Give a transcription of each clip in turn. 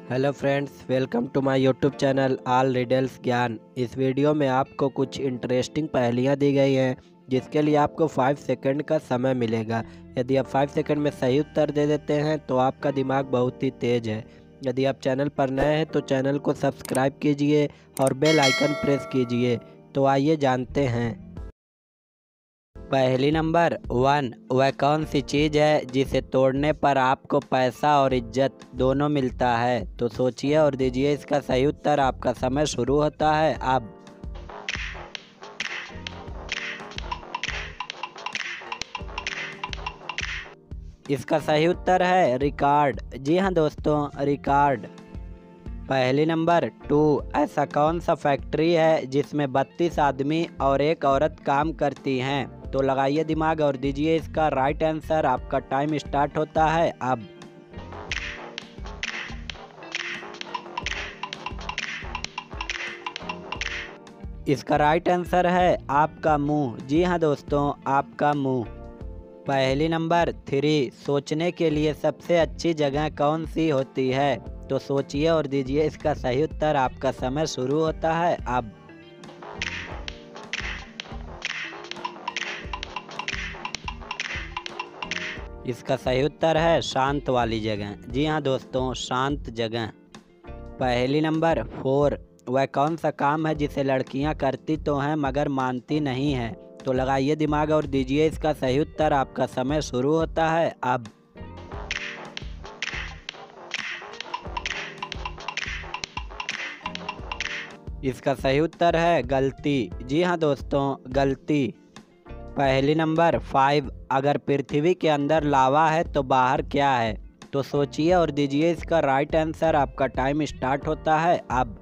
Hello friends, welcome to my YouTube channel all riddles ज्ञान। इस video में आपको कुछ इंटरेस्टिंग पहेलियां दी गई हैं जिसके लिए आपको 5 सेकंड का समय मिलेगा। यदि आप 5 सेकंड में सही उत्तर दे देते हैं तो आपका दिमाग बहुत ही तेज है। यदि आप चैनल पर नए हैं तो चैनल को सब्सक्राइब कीजिए और बेल आइकन प्रेस कीजिए। तो आइए जानते हैं। पहली नंबर 1, वह कौन सी चीज़ है जिसे तोड़ने पर आपको पैसा और इज्जत दोनों मिलता है? तो सोचिए और दीजिए इसका सही उत्तर। आपका समय शुरू होता है अब। इसका सही उत्तर है रिकॉर्ड। जी हाँ दोस्तों, रिकॉर्ड। पहली नंबर 2, ऐसा कौन सा फैक्ट्री है जिसमें 32 आदमी और एक औरत काम करती हैं? तो लगाइए दिमाग और दीजिए इसका राइट आंसर। आपका टाइम स्टार्ट होता है अब। इसका राइट आंसर है आपका मुंह। जी हाँ दोस्तों, आपका मुंह। पहली नंबर 3, सोचने के लिए सबसे अच्छी जगह कौन सी होती है? तो सोचिए और दीजिए इसका सही उत्तर। आपका समय शुरू होता है अब। इसका सही उत्तर है शांत वाली जगह। जी हाँ दोस्तों, शांत जगह। पहली नंबर 4, वह कौन सा काम है जिसे लड़कियां करती तो हैं मगर मानती नहीं है? तो लगाइए दिमाग और दीजिए इसका सही उत्तर। आपका समय शुरू होता है अब। इसका सही उत्तर है गलती। जी हाँ दोस्तों, गलती। पहली नंबर 5, अगर पृथ्वी के अंदर लावा है तो बाहर क्या है? तो सोचिए और दीजिए इसका राइट आंसर। आपका टाइम स्टार्ट होता है अब।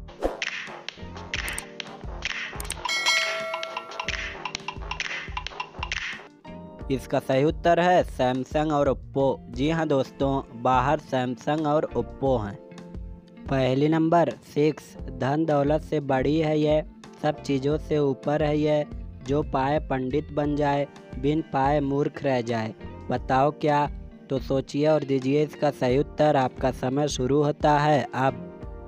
इसका सही उत्तर है सैमसंग और ओप्पो। जी हाँ दोस्तों, बाहर सैमसंग और ओप्पो हैं। पहली नंबर 6, धन दौलत से बड़ी है यह, सब चीज़ों से ऊपर है यह, जो पाए पंडित बन जाए, बिन पाए मूर्ख रह जाए। बताओ क्या? तो सोचिए और दीजिए इसका सही उत्तर। आपका समय शुरू होता है अब।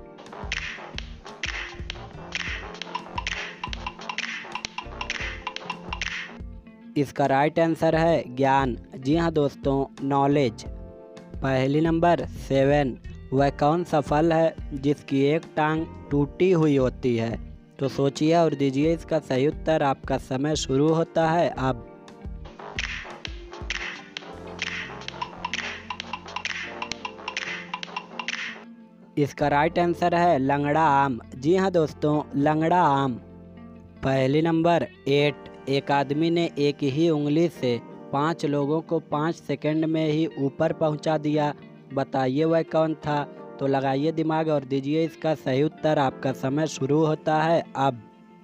इसका राइट आंसर है ज्ञान। जी हाँ दोस्तों, नॉलेज। पहली नंबर 7, वह कौन सा फल है जिसकी एक टांग टूटी हुई होती है? तो सोचिए और दीजिए इसका सही उत्तर। आपका समय शुरू होता है अब। इसका राइट आंसर है लंगड़ा आम। जी हाँ दोस्तों, लंगड़ा आम। पहली नंबर 8, एक आदमी ने एक ही उंगली से 5 लोगों को 5 सेकंड में ही ऊपर पहुंचा दिया। बताइए वह कौन था? तो लगाइए दिमाग और दीजिए इसका सही उत्तर। आपका समय शुरू होता है अब।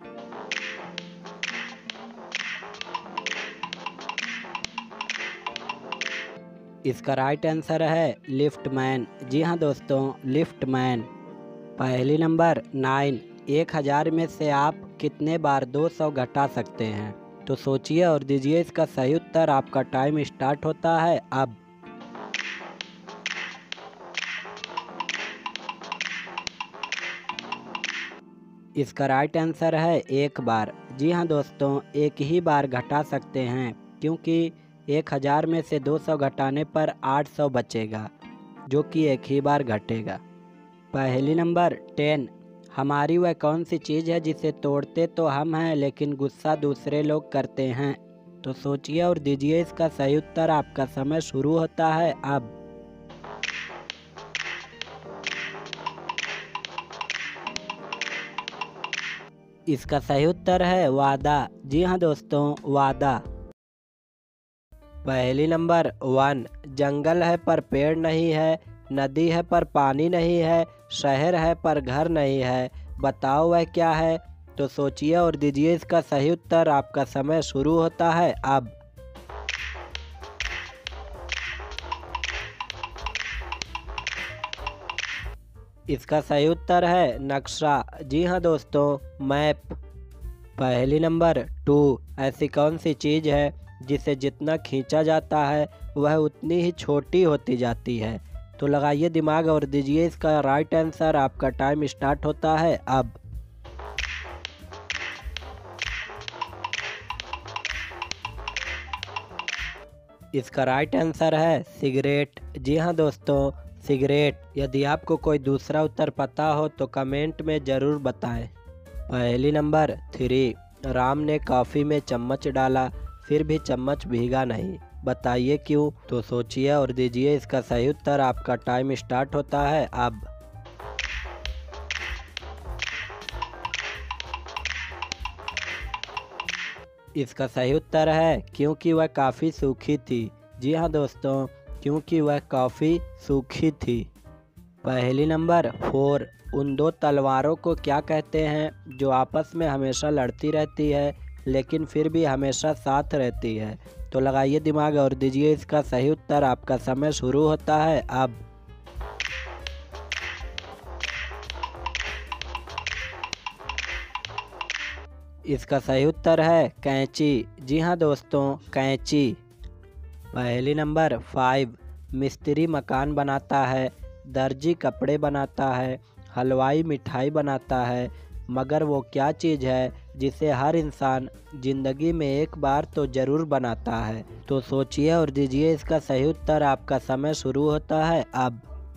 इसका राइट आंसर है लिफ्टमैन। जी हाँ दोस्तों, लिफ्टमैन। पहली नंबर 9, 1000 में से आप कितने बार 200 घटा सकते हैं? तो सोचिए और दीजिए इसका सही उत्तर। आपका टाइम स्टार्ट होता है अब। इसका राइट आंसर है एक बार। जी हाँ दोस्तों, एक ही बार घटा सकते हैं क्योंकि 1000 में से 200 घटाने पर 800 बचेगा जो कि एक ही बार घटेगा। पहली नंबर 10, हमारी वह कौन सी चीज़ है जिसे तोड़ते तो हम हैं लेकिन गुस्सा दूसरे लोग करते हैं? तो सोचिए और दीजिए इसका सही उत्तर। आपका समय शुरू होता है अब। इसका सही उत्तर है वादा। जी हाँ दोस्तों, वादा। पहली नंबर 1, जंगल है पर पेड़ नहीं है, नदी है पर पानी नहीं है, शहर है पर घर नहीं है। बताओ वह क्या है? तो सोचिए और दीजिए इसका सही उत्तर। आपका समय शुरू होता है अब। इसका सही उत्तर है नक्शा। जी हाँ दोस्तों, मैप। पहली नंबर 2, ऐसी कौन सी चीज़ है जिसे जितना खींचा जाता है वह उतनी ही छोटी होती जाती है? तो लगाइए दिमाग और दीजिए इसका राइट आंसर। आपका टाइम स्टार्ट होता है अब। इसका राइट आंसर है सिगरेट। जी हाँ दोस्तों, सिगरेट। यदि आपको कोई दूसरा उत्तर पता हो तो कमेंट में ज़रूर बताएं। पहेली नंबर 3, राम ने कॉफ़ी में चम्मच डाला फिर भी चम्मच भीगा नहीं, बताइए क्यों। तो सोचिए और दीजिए इसका सही उत्तर। आपका टाइम स्टार्ट होता है अब। इसका सही उत्तर है क्योंकि वह काफ़ी सूखी थी। जी हाँ दोस्तों, क्योंकि वह काफ़ी सूखी थी। पहेली नंबर 4, उन दो तलवारों को क्या कहते हैं जो आपस में हमेशा लड़ती रहती है लेकिन फिर भी हमेशा साथ रहती है। तो लगाइए दिमाग और दीजिए इसका सही उत्तर। आपका समय शुरू होता है अब। इसका सही उत्तर है कैंची। जी हाँ दोस्तों, कैंची। पहेली नंबर 5, मिस्त्री मकान बनाता है, दर्जी कपड़े बनाता है, हलवाई मिठाई बनाता है, मगर वो क्या चीज़ है जिसे हर इंसान ज़िंदगी में एक बार तो ज़रूर बनाता है। तो सोचिए और दीजिए इसका सही उत्तर। आपका समय शुरू होता है अब।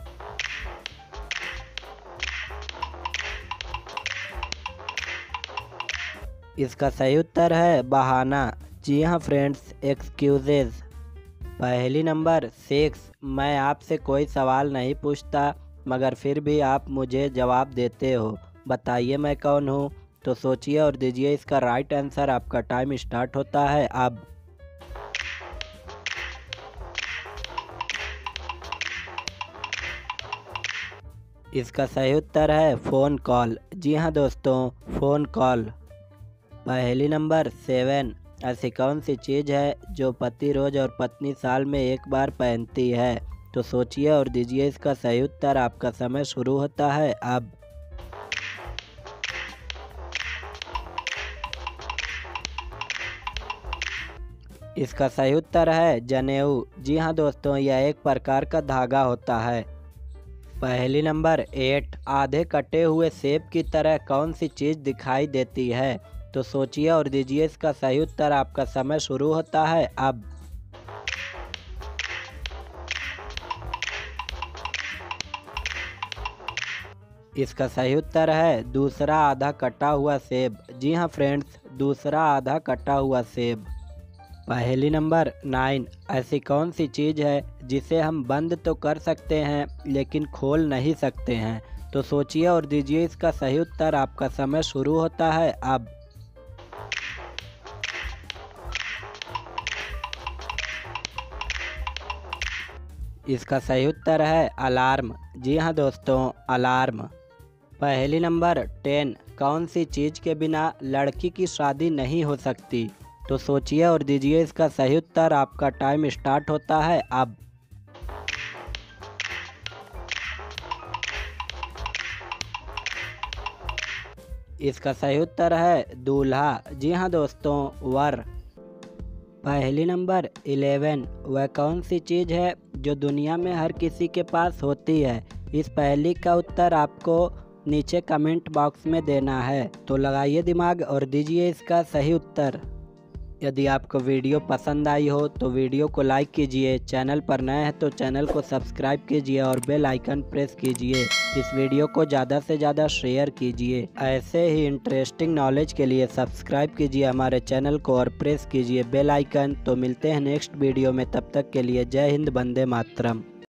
इसका सही उत्तर है बहाना। जी हाँ फ्रेंड्स, एक्सक्यूजेज। पहेली नंबर 6, मैं आपसे कोई सवाल नहीं पूछता मगर फिर भी आप मुझे जवाब देते हो, बताइए मैं कौन हूँ। तो सोचिए और दीजिए इसका राइट आंसर। आपका टाइम स्टार्ट होता है अब। इसका सही उत्तर है फ़ोन कॉल। जी हाँ दोस्तों, फ़ोन कॉल। पहेली नंबर 7, ऐसी कौन सी चीज़ है जो पति रोज और पत्नी साल में एक बार पहनती है। तो सोचिए और दीजिए इसका सही उत्तर। आपका समय शुरू होता है अब। इसका सही उत्तर है जनेऊ। जी हाँ दोस्तों, यह एक प्रकार का धागा होता है। पहेली नंबर 8, आधे कटे हुए सेब की तरह कौन सी चीज़ दिखाई देती है। तो सोचिए और दीजिए इसका सही उत्तर। आपका समय शुरू होता है अब। इसका सही उत्तर है दूसरा आधा कटा हुआ सेब। जी हाँ फ्रेंड्स, दूसरा आधा कटा हुआ सेब। पहेली नंबर 9, ऐसी कौन सी चीज़ है जिसे हम बंद तो कर सकते हैं लेकिन खोल नहीं सकते हैं। तो सोचिए और दीजिए इसका सही उत्तर। आपका समय शुरू होता है अब। इसका सही उत्तर है अलार्म। जी हाँ दोस्तों, अलार्म। पहेली नंबर 10, कौन सी चीज़ के बिना लड़की की शादी नहीं हो सकती। तो सोचिए और दीजिए इसका सही उत्तर। आपका टाइम स्टार्ट होता है अब। इसका सही उत्तर है दूल्हा। जी हाँ दोस्तों, वर। पहेली नंबर 11, वह कौन सी चीज़ है जो दुनिया में हर किसी के पास होती है। इस पहेली का उत्तर आपको नीचे कमेंट बॉक्स में देना है। तो लगाइए दिमाग और दीजिए इसका सही उत्तर। यदि आपको वीडियो पसंद आई हो तो वीडियो को लाइक कीजिए, चैनल पर नए हैं तो चैनल को सब्सक्राइब कीजिए और बेल आइकन प्रेस कीजिए। इस वीडियो को ज़्यादा से ज़्यादा शेयर कीजिए। ऐसे ही इंटरेस्टिंग नॉलेज के लिए सब्सक्राइब कीजिए हमारे चैनल को और प्रेस कीजिए बेल आइकन। तो मिलते हैं नेक्स्ट वीडियो में, तब तक के लिए जय हिंद, वंदे मातरम।